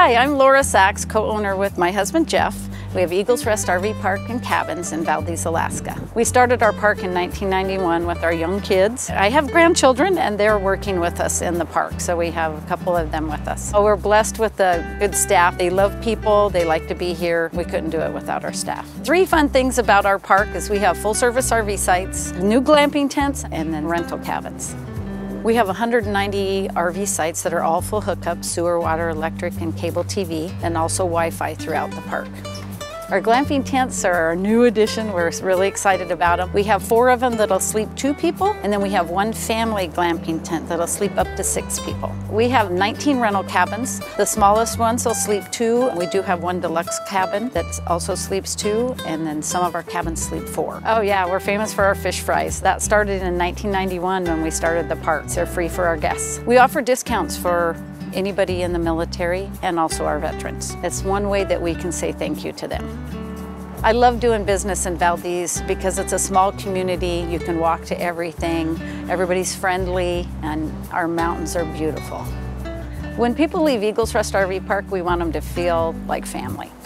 Hi, I'm Laura Sachs, co-owner with my husband Jeff. We have Eagles Rest RV Park and Cabins in Valdez, Alaska. We started our park in 1991 with our young kids. I have grandchildren and they're working with us in the park, so we have a couple of them with us. We're blessed with a good staff. They love people, they like to be here. We couldn't do it without our staff. 3 fun things about our park is we have full-service RV sites, new glamping tents, and then rental cabins. We have 190 RV sites that are all full hookups, sewer, water, electric, and cable TV, and also Wi-Fi throughout the park. Our glamping tents are our new addition. We're really excited about them. We have 4 of them that'll sleep 2 people, and then we have 1 family glamping tent that'll sleep up to 6 people. We have 19 rental cabins. The smallest ones will sleep 2. We do have 1 deluxe cabin that also sleeps 2, and then some of our cabins sleep 4. Oh yeah, we're famous for our fish fries. That started in 1991 when we started the park. They're free for our guests. We offer discounts for anybody in the military and also our veterans. It's one way that we can say thank you to them. I love doing business in Valdez because it's a small community. You can walk to everything. Everybody's friendly and our mountains are beautiful. When people leave Eagles Rest RV Park, we want them to feel like family.